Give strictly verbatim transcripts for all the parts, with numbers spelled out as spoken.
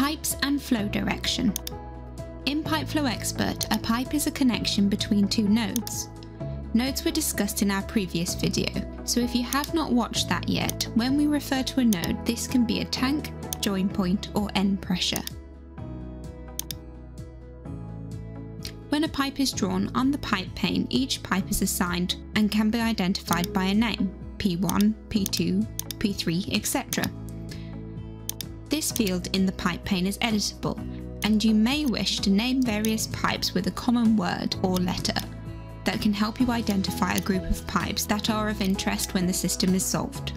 Pipes and flow direction. In Pipeflow Expert, a pipe is a connection between two nodes. Nodes were discussed in our previous video, so if you have not watched that yet, when we refer to a node, this can be a tank, join point, or end pressure. When a pipe is drawn on the pipe pane, each pipe is assigned and can be identified by a name, P one, P two, P three, et cetera. This field in the pipe pane is editable, and you may wish to name various pipes with a common word or letter that can help you identify a group of pipes that are of interest when the system is solved.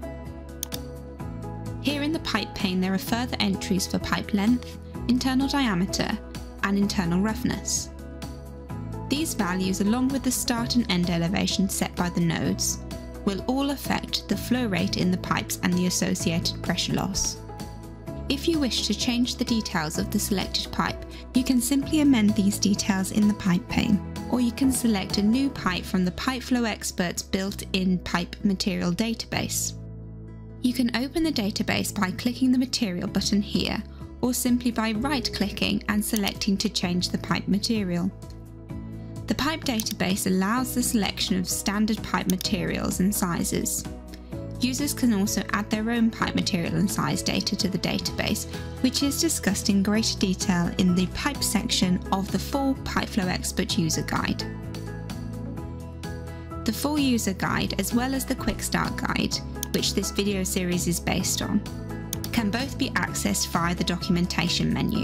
Here in the pipe pane there are further entries for pipe length, internal diameter, and internal roughness. These values, along with the start and end elevation set by the nodes, will all affect the flow rate in the pipes and the associated pressure loss. If you wish to change the details of the selected pipe, you can simply amend these details in the pipe pane, or you can select a new pipe from the Pipeflow Expert's built-in pipe material database. You can open the database by clicking the material button here, or simply by right-clicking and selecting to change the pipe material. The pipe database allows the selection of standard pipe materials and sizes. Users can also add their own pipe material and size data to the database, which is discussed in greater detail in the pipe section of the full Pipeflow Expert user guide. The full user guide, as well as the quick start guide, which this video series is based on, can both be accessed via the documentation menu.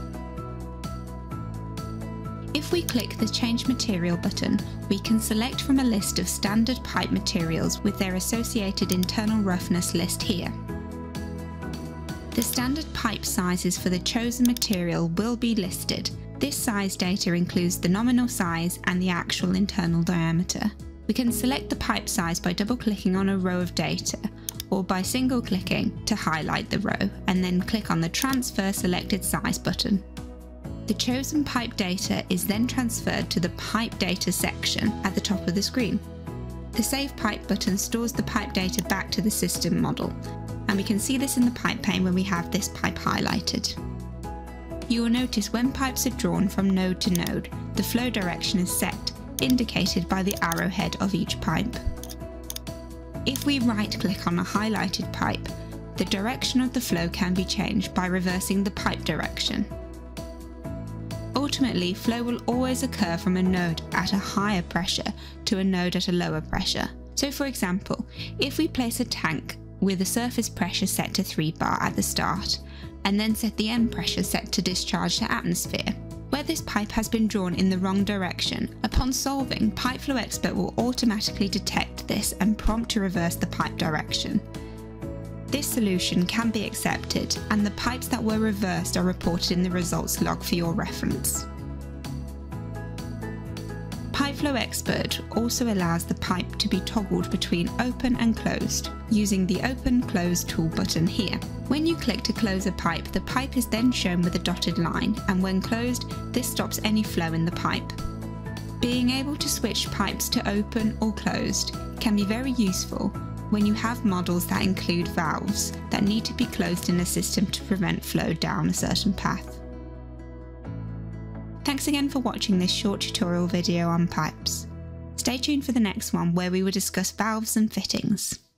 If we click the Change Material button, we can select from a list of standard pipe materials with their associated internal roughness list here. The standard pipe sizes for the chosen material will be listed. This size data includes the nominal size and the actual internal diameter. We can select the pipe size by double-clicking on a row of data, or by single-clicking to highlight the row, and then click on the Transfer Selected Size button. The chosen pipe data is then transferred to the pipe data section at the top of the screen. The Save Pipe button stores the pipe data back to the system model, and we can see this in the pipe pane when we have this pipe highlighted. You will notice when pipes are drawn from node to node, the flow direction is set, indicated by the arrowhead of each pipe. If we right-click on a highlighted pipe, the direction of the flow can be changed by reversing the pipe direction. Ultimately, flow will always occur from a node at a higher pressure to a node at a lower pressure. So for example, if we place a tank with a surface pressure set to three bar at the start, and then set the end pressure set to discharge to atmosphere, where this pipe has been drawn in the wrong direction, upon solving, Pipeflow Expert will automatically detect this and prompt to reverse the pipe direction. This solution can be accepted, and the pipes that were reversed are reported in the results log for your reference. Pipeflow Expert also allows the pipe to be toggled between open and closed, using the Open Close tool button here. When you click to close a pipe, the pipe is then shown with a dotted line, and when closed, this stops any flow in the pipe. Being able to switch pipes to open or closed can be very useful when you have models that include valves that need to be closed in a system to prevent flow down a certain path. Thanks again for watching this short tutorial video on pipes. Stay tuned for the next one where we will discuss valves and fittings.